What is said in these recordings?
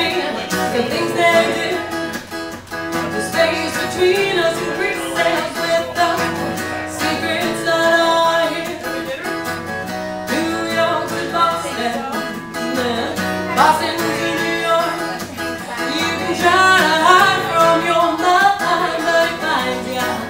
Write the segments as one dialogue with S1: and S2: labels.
S1: me, the things they did. The space between us increases with the secrets that are here. New York to Boston, Boston to New York. You can try to hide from your mind, but it finds you out.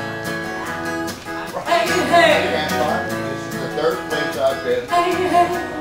S2: This is the third place I've been.